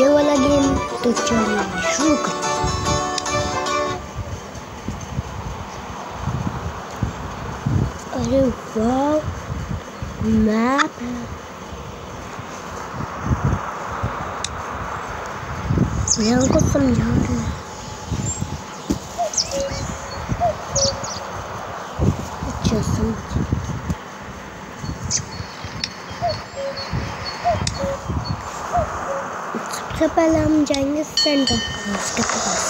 ये वाला गेम, तो चलिए शुरू करते हैं। अरे वाह, मैप है। मैं उनको समझा रही हूँ। अच्छा समझ। सबसे पहले हम जाएंगे सेंटा क्लॉज के पास।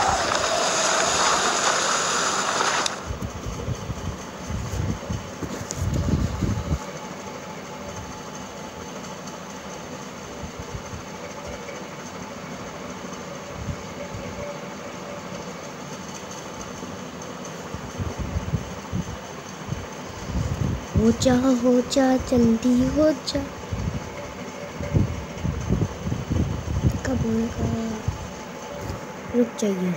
हो जा जल्दी हो जा। कब होगा? रुक जाइए।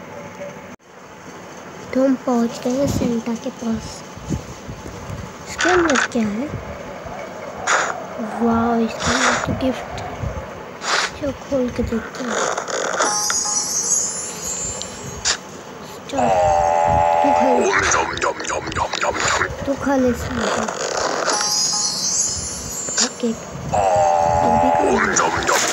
तो हम पहुंच गए हैं सेंटा के पास। इसके अंदर क्या है? वाह, इसके अंदर तो गिफ्ट। चलो खोल के देखते हैं। तू खा ले ओके, तू भी खा ले।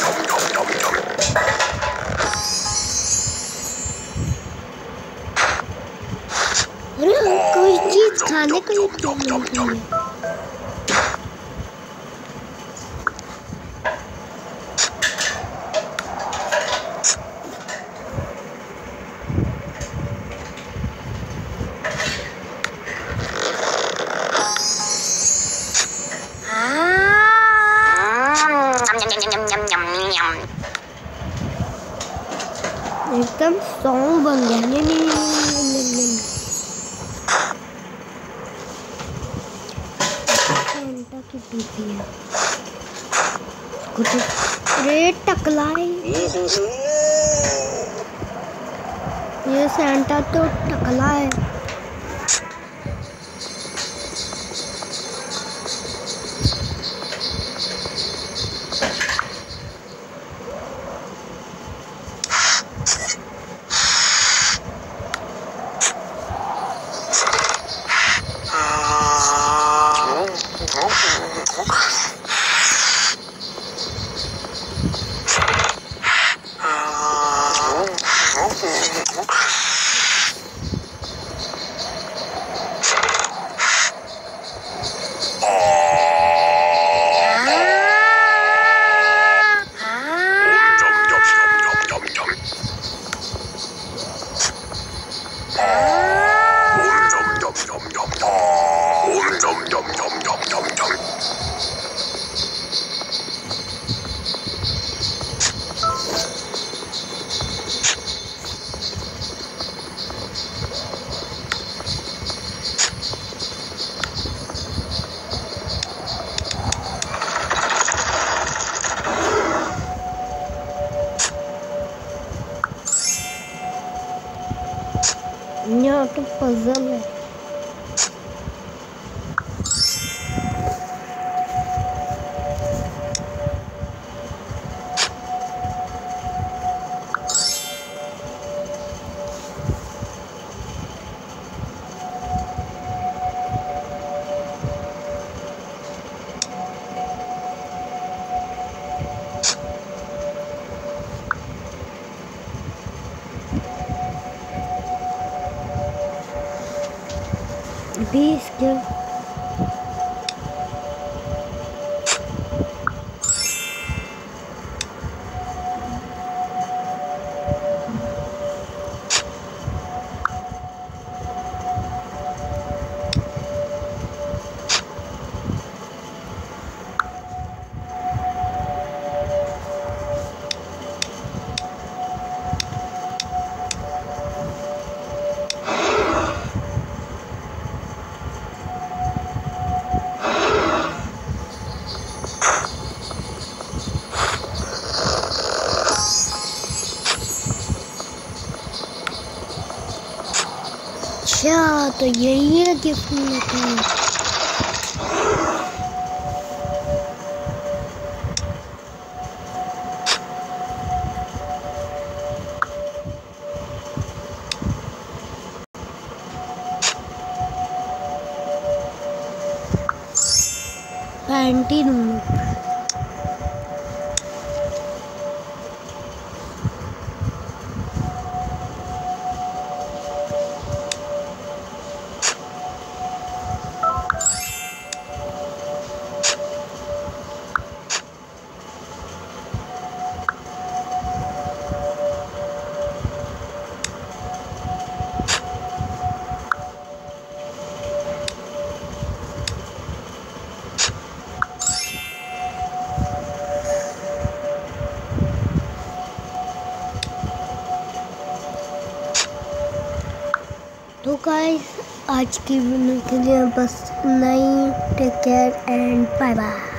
अरे कोई चीज खाने को ही एकदम सॉन्ग बन गया। नहीं। सेंटा की बीबी है। कुछ अरे टकला है। ये सेंटा तो टकला है। यहाँ तो पजल है। बीस क्या? अच्छा तो यही है गिफ्ट में का। Anti noob. तो गाइस आज की वीडियो के लिए बस इतना ही। Take care and bye bye.